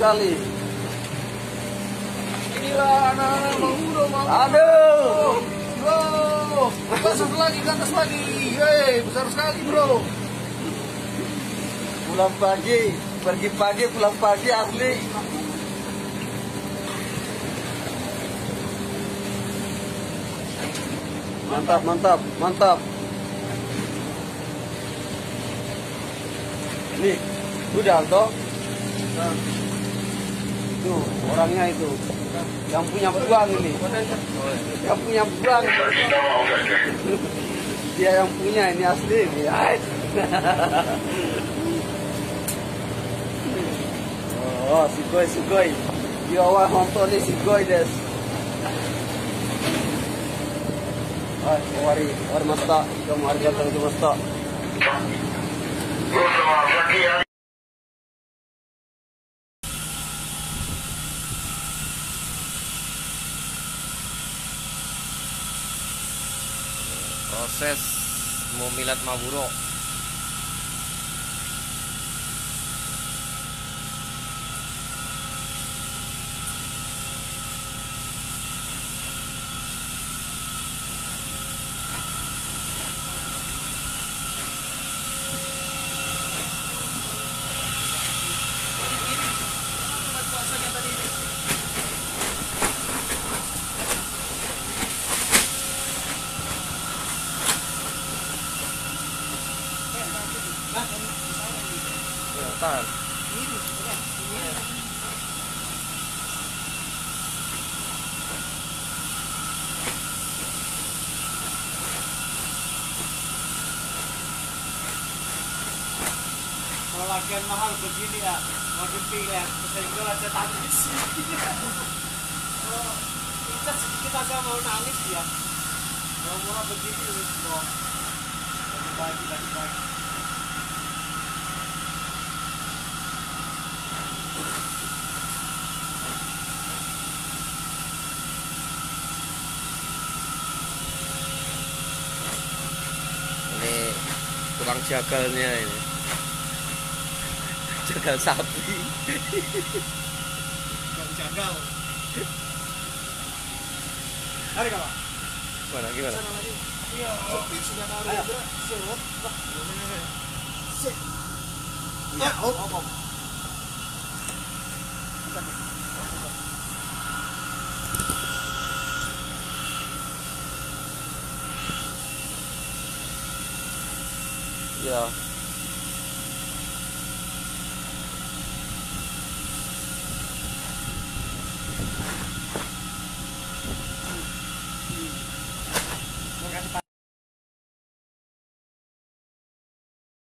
sekali. Inilah anak-anak Bro. Aduh. Bro, besar lagi ke atas lagi. Hei, besar sekali bro. Pulang pagi, pergi pagi, pulang pagi asli. Mantap, mantap, mantap. Nih, udah toh. Tuh, orangnya itu. Yang punya buang ini. Yang punya buang. Dia yang punya ini asli. Oh, sugoi. Yo wa honto ni sugoi desu. Wari masta. Kamu arigatou gozaimasu. Proses memilat Maburo. Tahan. Kalau latihan mahal begini ya, mau dipilih, sehingga aja tangis. Oh, kita sedikit aja mau nangis ya. Mau murah begini, mau lagi. Ini tukang jagalnya ini. Jagal sapi. Yang jagal. Hari kapan? Gimana? Sana lagi. Iya. Sudah taruh gerak. Sip. Ya, op. Ya.